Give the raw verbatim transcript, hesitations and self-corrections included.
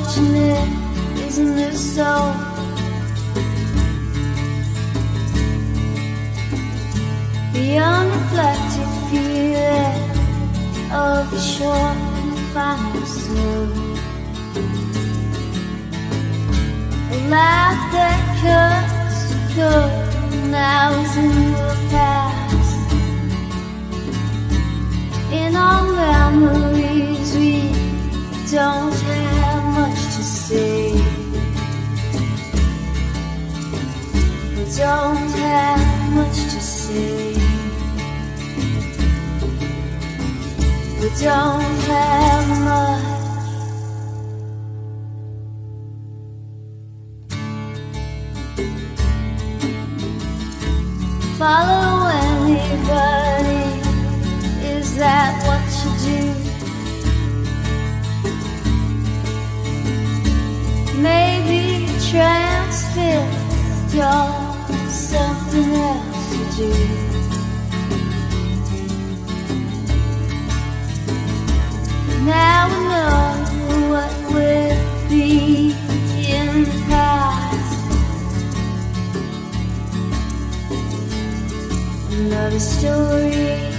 unfortunate, isn't it so? The unreflected feeling of the short and final slow. A laugh that cuts through now is in the past. In our memories we don't have much to say. We don't have much to say. We don't have much. Follow anybody, is that what you do? Maybe transfixed or something else to do. Now we know what will be in the past. Another story